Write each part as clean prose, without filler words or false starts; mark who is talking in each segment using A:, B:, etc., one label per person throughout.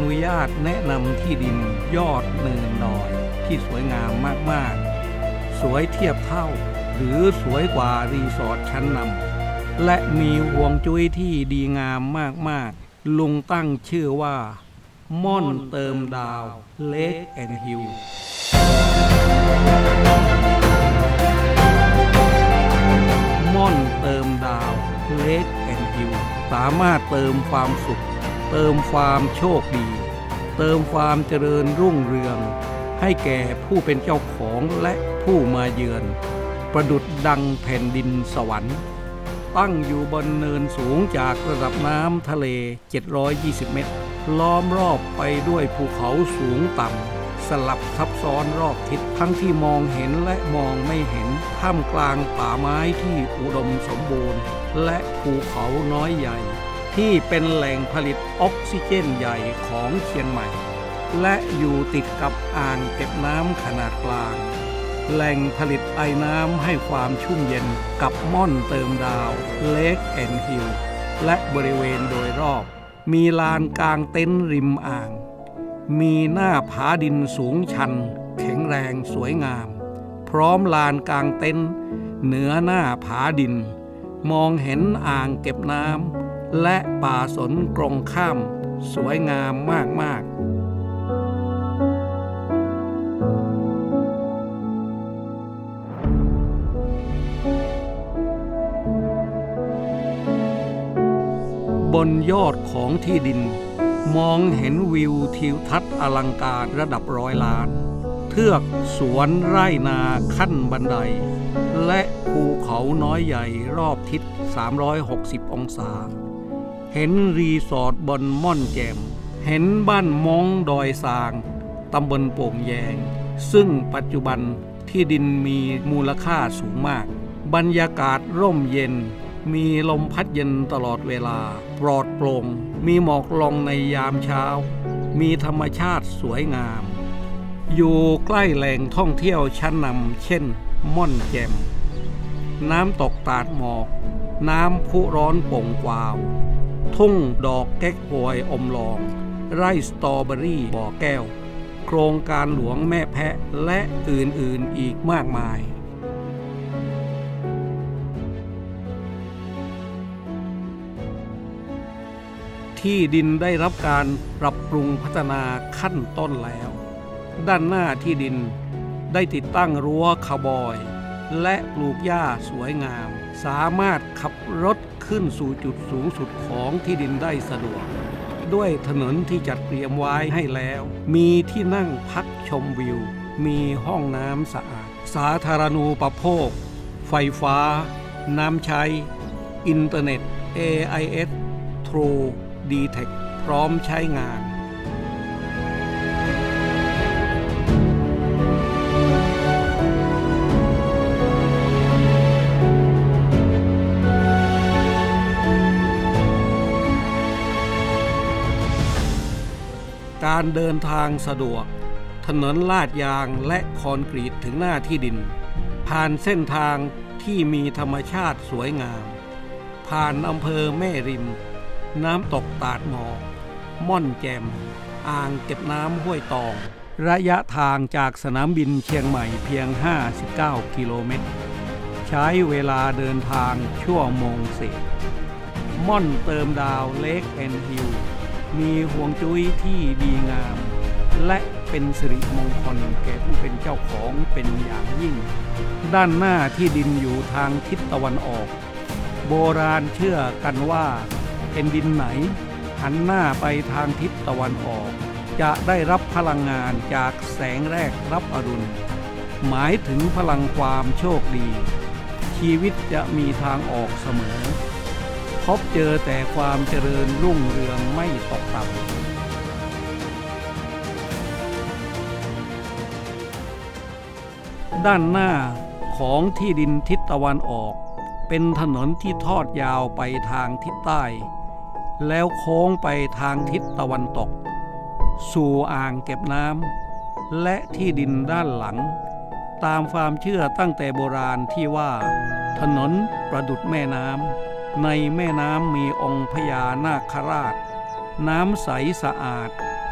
A: นุญาตแนะนำที่ดินยอดเนินดอยที่สวยงามมากๆสวยเทียบเท่าหรือสวยกว่ารีสอร์ทชั้นนำและมีห่วงจุ้ยที่ดีงามมากๆลุงตั้งชื่อว่าม่อนเติมดาวเลคแอนด์ฮิลม่อนเติมดาวเลคแอนด์ฮิลสามารถเติมความสุขเติมความโชคดีเติมความเจริญรุ่งเรืองให้แก่ผู้เป็นเจ้าของและผู้มาเยือนประดุจดังแผ่นดินสวรรค์ตั้งอยู่บนเนินสูงจากระดับน้ำทะเล720เมตรล้อมรอบไปด้วยภูเขาสูงต่ำสลับซับซ้อนรอบทิศทั้งที่มองเห็นและมองไม่เห็นท่ามกลางป่าไม้ที่อุดมสมบูรณ์และภูเขาน้อยใหญ่ที่เป็นแหล่งผลิตออกซิเจนใหญ่ของเชียงใหม่และอยู่ติดกับอ่างเก็บน้ำขนาดกลางแหล่งผลิตไอน้ำให้ความชุ่มเย็นกับม่อนเติมดาวเลคแอนด์ฮิลและบริเวณโดยรอบมีลานกลางเต็นท์ริมอ่างมีหน้าผาดินสูงชันแข็งแรงสวยงามพร้อมลานกลางเต็นท์เหนือหน้าผาดินมองเห็นอ่างเก็บน้ำและป่าสนตรงข้ามสวยงามมากๆบนยอดของที่ดินมองเห็นวิวทิวทัศน์อลังการระดับ100 ล้านเทือกสวนไร่นาขั้นบันไดและภูเขาน้อยใหญ่รอบทิศ360องศาเห็นรีสอร์ทบนม่อนแจ่มเห็นบ้านม้งดอยซางตำบลโป่งแยงซึ่งปัจจุบันที่ดินมีมูลค่าสูงมากบรรยากาศร่มเย็นมีลมพัดเย็นตลอดเวลาปลอดโปร่งมีหมอกลงในยามเช้ามีธรรมชาติสวยงามอยู่ใกล้แหล่งท่องเที่ยวชั้นนำเช่นม่อนแจ่มน้ำตกตาดหมอกน้ำพุร้อนโป่งกวาวทุ่งดอกแก๊กฮวยอมลองไร่สตรอเบอรี่บ่อแก้วโครงการหลวงแม่แพะและอื่นๆอีกมากมายที่ดินได้รับการปรับปรุงพัฒนาขั้นต้นแล้วด้านหน้าที่ดินได้ติดตั้งรั้วคาวบอยและปลูกหญ้าสวยงามสามารถขับรถขึ้นสู่จุดสูงสุดของที่ดินได้สะดวกด้วยถนนที่จัดเตรียมไว้ให้แล้วมีที่นั่งพักชมวิวมีห้องน้ำสะอาดสาธารณูปโภคไฟฟ้าน้ำใช้อินเทอร์เน็ต AIS True D-Tech พร้อมใช้งานการเดินทางสะดวกถนนลาดยางและคอนกรีตถึงหน้าที่ดินผ่านเส้นทางที่มีธรรมชาติสวยงามผ่านอำเภอแม่ริมน้ำตกตาดหมอกม่อนแจ่มอ่างเก็บน้ำห้วยตองระยะทางจากสนามบินเชียงใหม่เพียง59กิโลเมตรใช้เวลาเดินทางชั่วโมงเศษม่อนเติมดาวเลคแอนด์ฮิลมีห่วงจุ้ยที่ดีงามและเป็นสิริมงคลแก่ผู้เป็นเจ้าของเป็นอย่างยิ่งด้านหน้าที่ดินอยู่ทางทิศตะวันออกโบราณเชื่อกันว่าแผ่นดินไหนหันหน้าไปทางทิศตะวันออกจะได้รับพลังงานจากแสงแรกรับอรุณหมายถึงพลังความโชคดีชีวิตจะมีทางออกเสมอพบเจอแต่ความเจริญรุ่งเรืองไม่ตกต่ำด้านหน้าของที่ดินทิศตะวันออกเป็นถนนที่ทอดยาวไปทางทิศใต้แล้วโค้งไปทางทิศตะวันตกสู่อ่างเก็บน้ำและที่ดินด้านหลังตามความเชื่อตั้งแต่โบราณที่ว่าถนนประดุจแม่น้ำในแม่น้ำมีองค์พญานาคราชน้ำใสสะอาด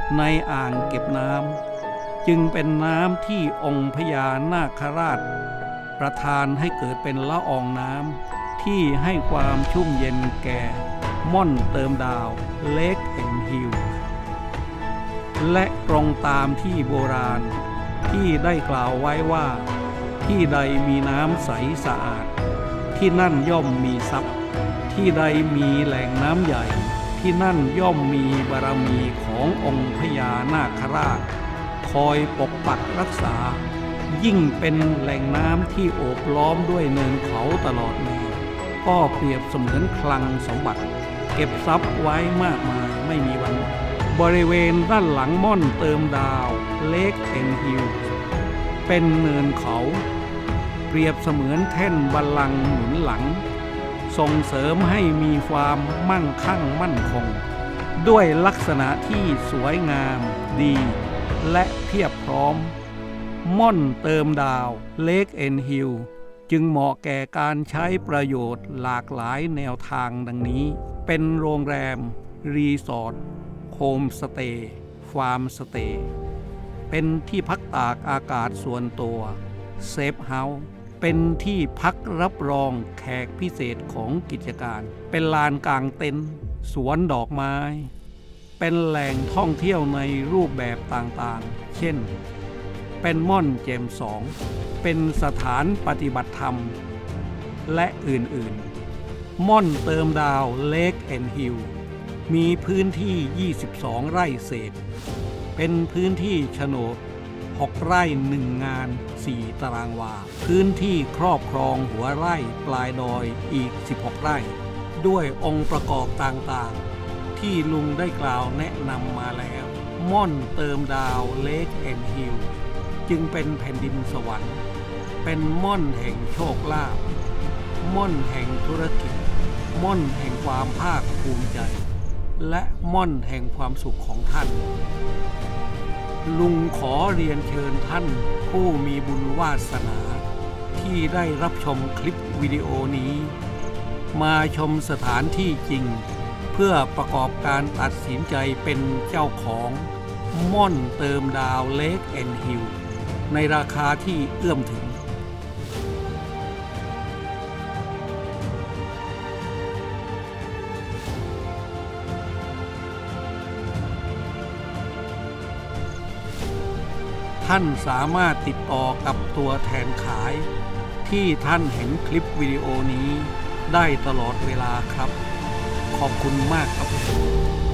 A: ในอ่างเก็บน้ำจึงเป็นน้ำที่องค์พญานาคราชประทานให้เกิดเป็นละอองน้ำที่ให้ความชุ่มเย็นแก่ม่อนเติมดาวเลคแอนด์ฮิลล์และตรงตามที่โบราณที่ได้กล่าวไว้ว่าที่ใดมีน้ำใสสะอาดที่นั่นย่อมมีทรัพย์ที่ใดมีแหล่งน้ำใหญ่ที่นั่นย่อมมีบารมีขององค์พญานาคราชคอยปกปักรักษายิ่งเป็นแหล่งน้ำที่โอบล้อมด้วยเนินเขาตลอดแนวก็เปรียบเสมือนคลังสมบัติเก็บทรัพย์ไว้มากมายไม่มีวันหมดบริเวณด้านหลังม่อนเติมดาวเลคแอนด์ฮิลล์เป็นเนินเขาเปรียบเสมือนแท่นบัลลังก์หนุนหลังส่งเสริมให้มีความมั่งคั่งมั่นคงด้วยลักษณะที่สวยงามดีและเพียบพร้อมม่อนเติมดาวเลคแอนด์ฮิลล์จึงเหมาะแก่การใช้ประโยชน์หลากหลายแนวทางดังนี้เป็นโรงแรมรีสอร์ทโฮมสเตย์ฟาร์มสเตย์เป็นที่พักตากอากาศส่วนตัวเซฟเฮาส์เป็นที่พักรับรองแขกพิเศษของกิจการเป็นลานกลางเต็นท์สวนดอกไม้เป็นแหล่งท่องเที่ยวในรูปแบบต่างๆเช่นเป็นม่อนเจมสองเป็นสถานปฏิบัติธรรมและอื่นๆม่อนเติมดาวเลคแอนด์ฮิลล์มีพื้นที่22ไร่เศษเป็นพื้นที่โฉนด6ไร่1งาน4ตารางวาพื้นที่ครอบครองหัวไร่ปลายดอยอีก16ไร่ด้วยองค์ประกอบต่างๆที่ลุงได้กล่าวแนะนำมาแล้วม่อนเติมดาวเลคแอนด์ฮิลล์จึงเป็นแผ่นดินสวรรค์เป็นม่อนแห่งโชคลาภม่อนแห่งธุรกิจม่อนแห่งความภาคภูมิใจและม่อนแห่งความสุขของท่านลุงขอเรียนเชิญท่านผู้มีบุญวาสนาที่ได้รับชมคลิปวิดีโอนี้มาชมสถานที่จริงเพื่อประกอบการตัดสินใจเป็นเจ้าของม่อนเติมดาวเลคแอนด์ฮิลล์ในราคาที่เอื้อมถึงท่านสามารถติดต่อกับตัวแทนขายที่ท่านเห็นคลิปวิดีโอนี้ได้ตลอดเวลาครับขอบคุณมากครับ